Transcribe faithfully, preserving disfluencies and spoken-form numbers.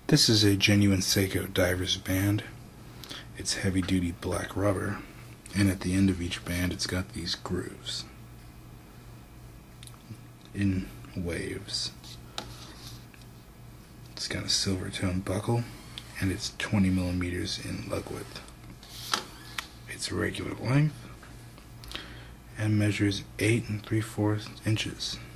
This is a genuine Seiko diver's band. It's heavy duty black rubber, and at the end of each band it's got these grooves in waves. It's got a silver tone buckle, and it's twenty millimeters in lug width. It's regular length and measures eight and three fourths inches.